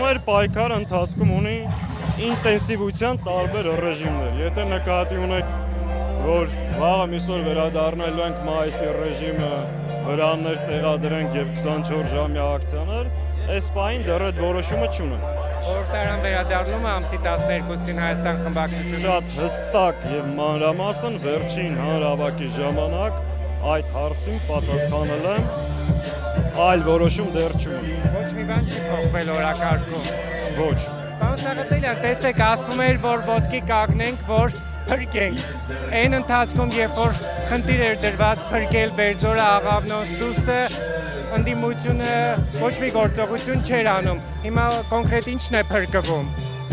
մեր պայքարը ընթացքում ունի ինտենսիվության տարբեր ռեժիմներ։ Եթե նկատի ունեք, որ վաղը միսօր վերադառնալու ենք մայիսի ռեժիմը, վրաններ տեղադրենք եւ 24 ժամյա ակցիաներ, այս պահին դեռ այդ որոշումը չունենք։ Խորհրդարան վերադառնումը ամսի 12-ին Հայաստան խմբակցությունը շատ հստակ եւ մանրամասն վերջին հանրահավաքի ժամանակ այդ հարցին պատասխանել եմ, այլ որոշում դեռ չունենք։ Ոչ մի բան չի փոխվել օրակարգում։ Ոչ։ Պարոն Սաղաթելյան, տեսեք, ասում էր, որ ոտքի կանգնենք, որ փրկենք։ Այն ընթացքում, երբ որ խնդիր էր դրված փրկել Բերձորը, Աղավնոն, Սուսը, ընդդիմությունը ոչ մի գործողություն չէր անում։ Հիմա կոնկրետ ինչն է փրկվում։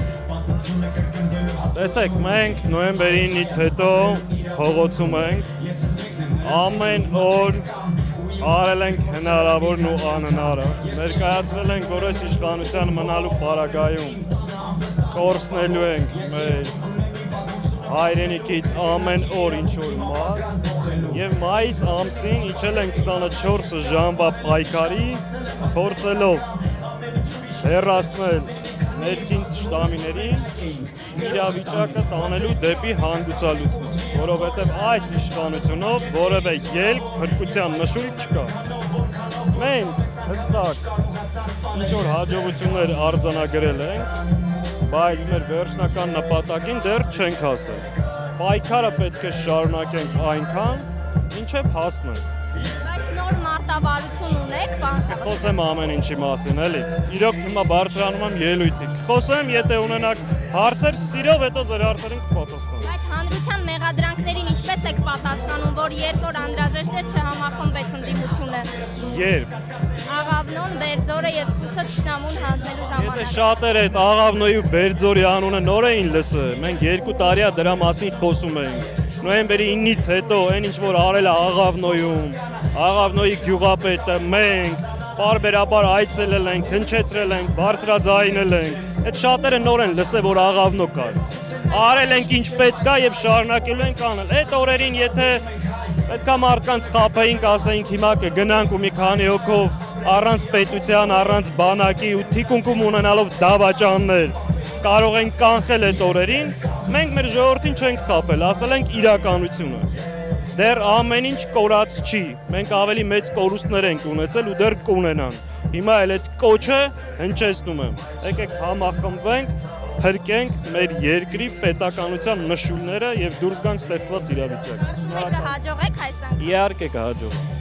Տեսեք, մենք նոյեմբերի 9-ից հետո փողոցում ենք, ամեն օր արել ենք հնարավորն ու անհնարը, ներկայացվել ենք, որ այս իշխանության մնալու պարագայում կորցնելու ենք մեր հայրենիքից ամեն օր ինչ-որ մար և մայիս ամսին իջել ենք 24 ժամվա պայքարի փորձելով հեռացնել ներքին շտամիներին իրավիճակը տանելու դեպի հանգուցալուծություն, որովհետև այս իշխանությունով որևէ ելք փրկության նշույլ չկա։ Մենք հստակ ինչ-որ հաջողություններ արձանագրել ենք, բայց մեր վերջնական նպատակին դեռ չենք հասել։ Պայքարը պետք է շարունակենք այնքան, մինչև հասնենք։ Բայց նոր մարտավարություն ունեք, պարոն Սաղաթելյան։ Խոսեմ ամեն ինչի մասին, էլի։ Իրոք հիմա բարձրանում եմ ելույթի։ Խոսեմ, եթե ունենաք հարցեր, սիրով հետո ձեր հարցերին կպատասխանեմ։ Բայց հանրության մեղադրանքներին ինչպես եք պատասխանում, որ երբ որ անհրաժեշտ էր չհամախմբվեց ընդդիմությունը։ Երբ։ Աղավնոն, Բերձորը եւ Սուսը թշնամուն հանձնելու Եթե ժամանակ։ շատեր այդ Աղավնոյի ու Բերձորի անունը նոր էին լսել, մենք 2 տարի է դրա մասին խոսում էինք։ Նոյեմբերի 9-ից հետո այն ինչ որ արել է Աղավնոյում, Աղավնոյի գյուղապետը, մենք պարբերաբար այցելել ենք, հնչեցրել ենք, բարձրաձայնել ենք։ Այդ շատերը նոր են լսել, որ Աղավնո կար։ Արել ենք ինչ պետք է եւ շարունակելու ենք անել։ Այդ օրերին եթե պետքա մարդկանց խաբեինք, ասեինք հիմա կգնանք ու մի քանի հոգով առանց պետության, առանց բանակի ու թիկունքում ունենալով դավաճաններ կարող ենք կանխել այդ օրերին, մենք մեր ժողովրդին չենք խաբել, ասել ենք իրականությունը։ Դեռ ամեն ինչ կորած չի, մենք ավելի մեծ կորուստներ ենք ունեցել ու դեռ կունենանք։ Հիմա էլ այդ կոչը հնչեցնում եմ։ Եկեք համախմբվենք, փրկենք մեր երկրի պետականության նշույլները եւ դուրս գանք ստեղծված իրավիճակից։ Կհաջողեք այս անգամ։ Իհարկե կհաջողվի։